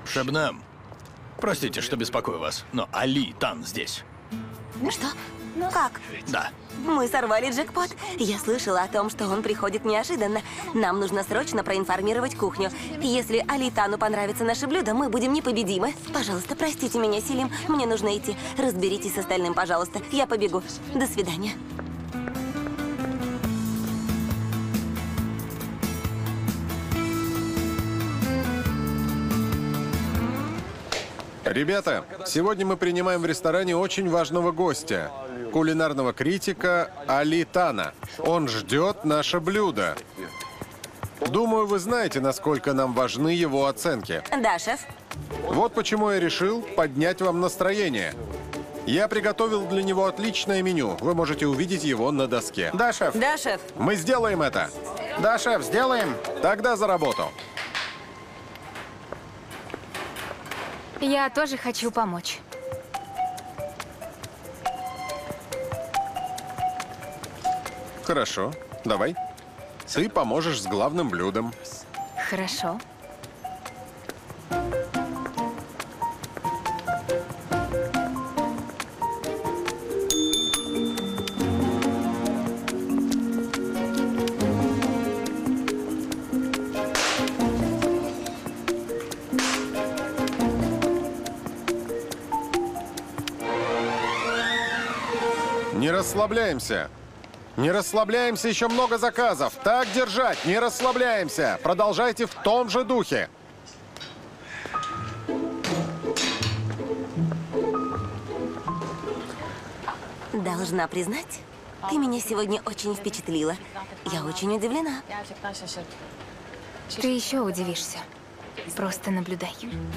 Шебнем, простите, что беспокою вас, но Али Тан здесь. Что? Как? Да. Мы сорвали джекпот. Я слышала о том, что он приходит неожиданно. Нам нужно срочно проинформировать кухню. Если Алитану понравится наше блюдо, мы будем непобедимы. Пожалуйста, простите меня, Селим. Мне нужно идти. Разберитесь с остальным, пожалуйста. Я побегу. До свидания. Ребята, сегодня мы принимаем в ресторане очень важного гостя. Кулинарного критика Али Тана. Он ждет наше блюдо. Думаю, вы знаете, насколько нам важны его оценки. Да, шеф. Вот почему я решил поднять вам настроение. Я приготовил для него отличное меню. Вы можете увидеть его на доске. Да, шеф. Да, шеф. Мы сделаем это. Да, шеф, сделаем. Тогда за работу. Я тоже хочу помочь. Хорошо. Давай. Ты поможешь с главным блюдом. Хорошо. Не расслабляемся. Не расслабляемся, еще много заказов. Так держать, не расслабляемся. Продолжайте в том же духе. Должна признать, ты меня сегодня очень впечатлила. Я очень удивлена. Ты еще удивишься. Просто наблюдай.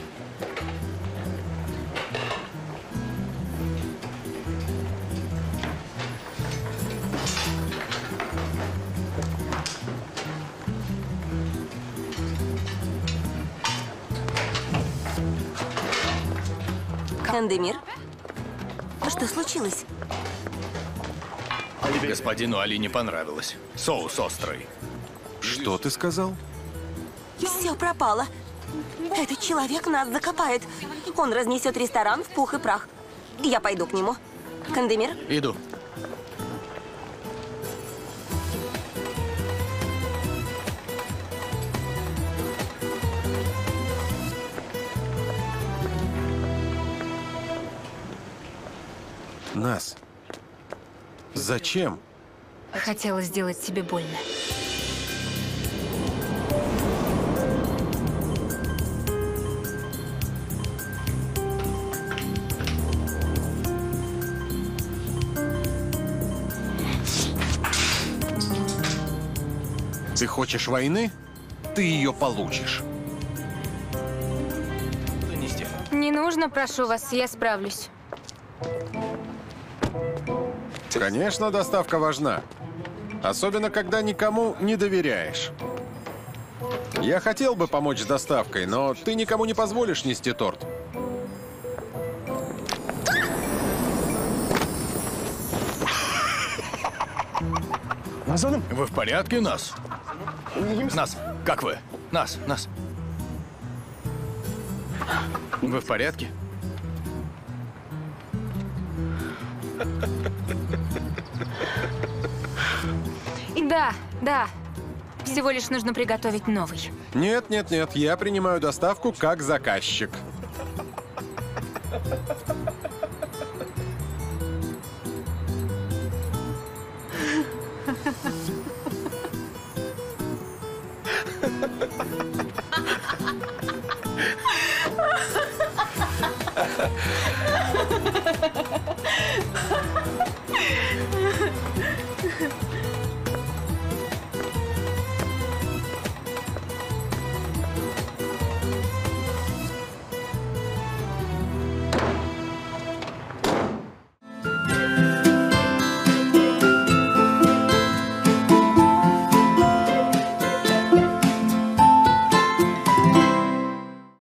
Кандемир, что случилось? Господину Али не понравилось. Соус острый. Что ты сказал? Все пропало. Этот человек нас закопает. Он разнесет ресторан в пух и прах. Я пойду к нему. Кандемир? Иду. Нас. Зачем? Хотела сделать тебе больно. Ты хочешь войны? Ты ее получишь. Занести. Не нужно, прошу вас, я справлюсь. Конечно, доставка важна. Особенно, когда никому не доверяешь. Я хотел бы помочь с доставкой, но ты никому не позволишь нести торт. Вы в порядке, Нас? Нас, как вы? Нас. Вы в порядке? Да. Всего лишь нужно приготовить новый. Нет, я принимаю доставку как заказчик.